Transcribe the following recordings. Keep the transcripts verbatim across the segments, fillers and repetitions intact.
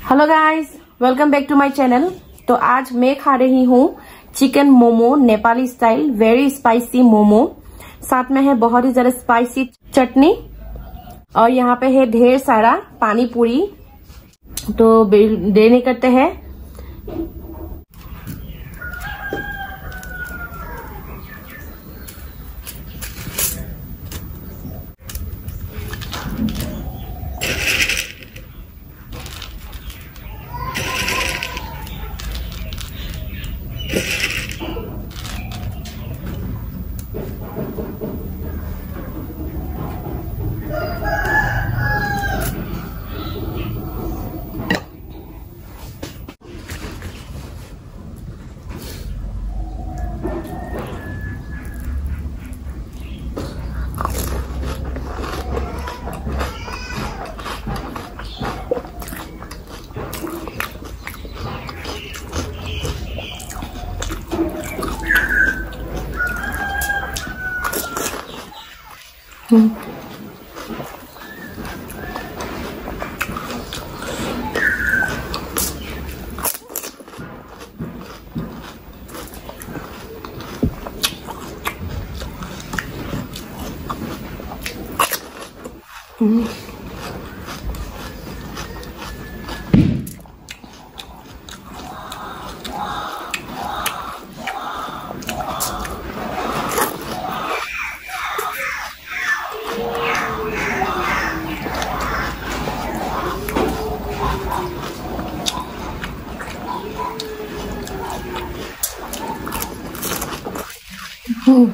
Hello guys, welcome back to my channel. तो आज मैं खा रही हूँ chicken momo, Nepali style, very spicy momo. साथ में है बहुत ही ज्यादा स्पाइसी चटनी और यहाँ पे है ढेर सारा पानी पूरी। तो देर नहीं करते हैं, हम्म हम्म हम्म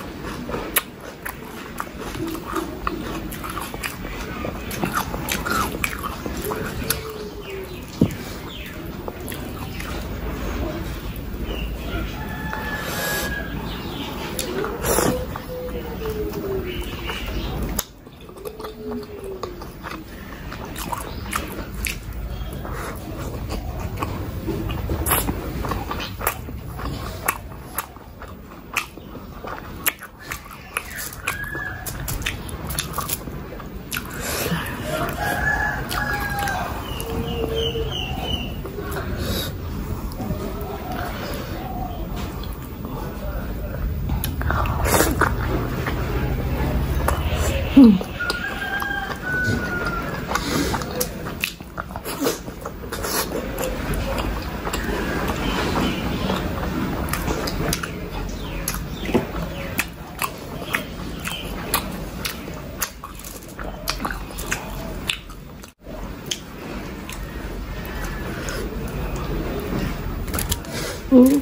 हम्म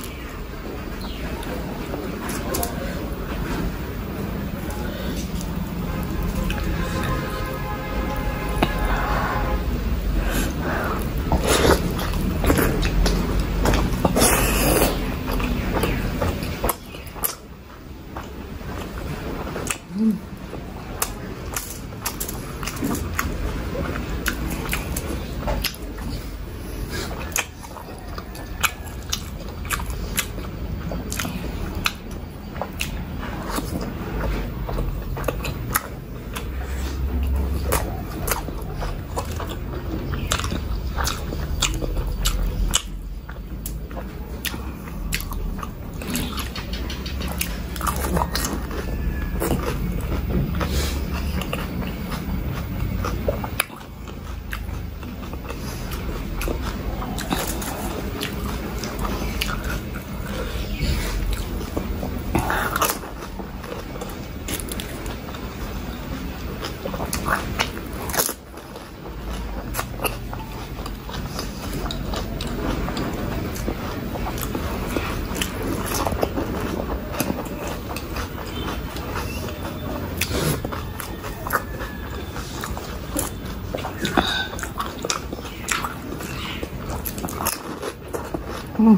हम्म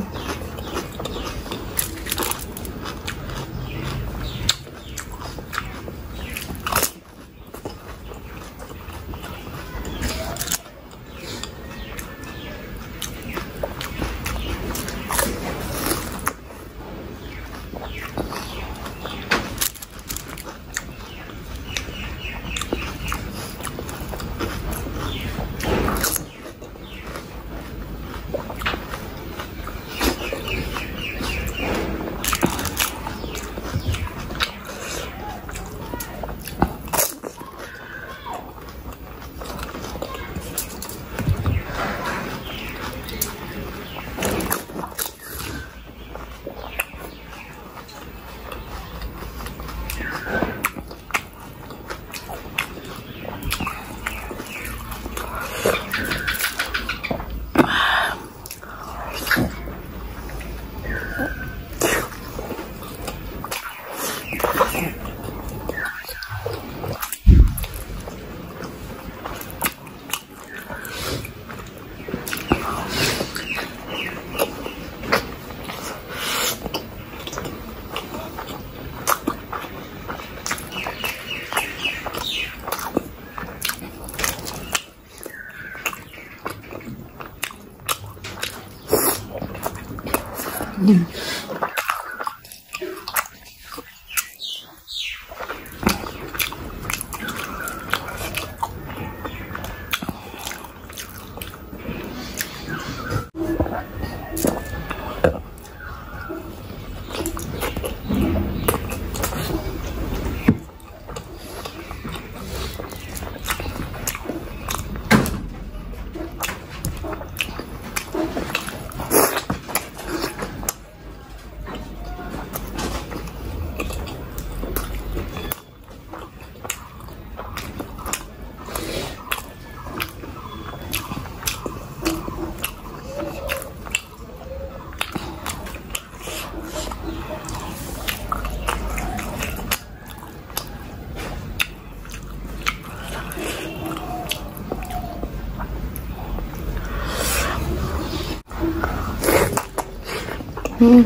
हम्म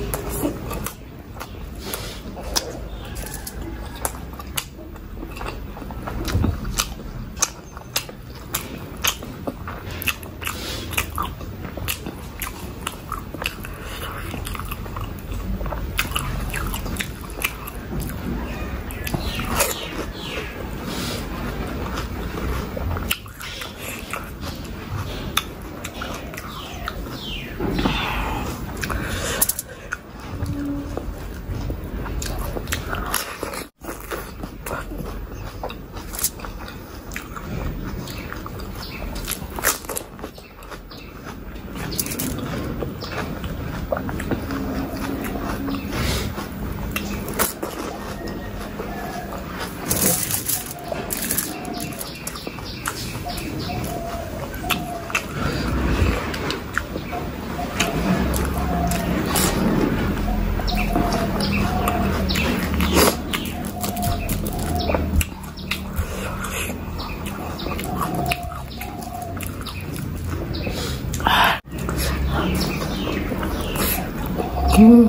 हम्म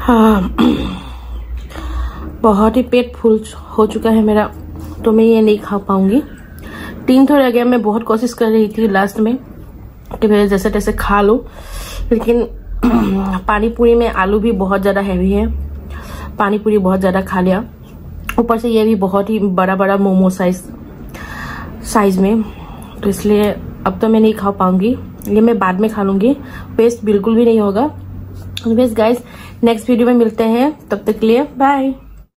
हाँ, बहुत ही पेट फुल हो चुका है मेरा, तो मैं ये नहीं खा पाऊंगी। तीन तो रह गया। मैं बहुत कोशिश कर रही थी लास्ट में कि मैं जैसे तैसे खा लो, लेकिन पानी पूरी में आलू भी बहुत ज़्यादा हैवी है, पानी पूरी बहुत ज़्यादा खा लिया। ऊपर से ये भी बहुत ही बड़ा बड़ा मोमो साइज साइज में, तो इसलिए अब तो मैं नहीं खा पाऊंगी। ये मैं बाद में खा लूंगी, वेस्ट बिल्कुल भी नहीं होगा। वेस्ट गाइस, नेक्स्ट वीडियो में मिलते हैं, तब तक के लिए बाय।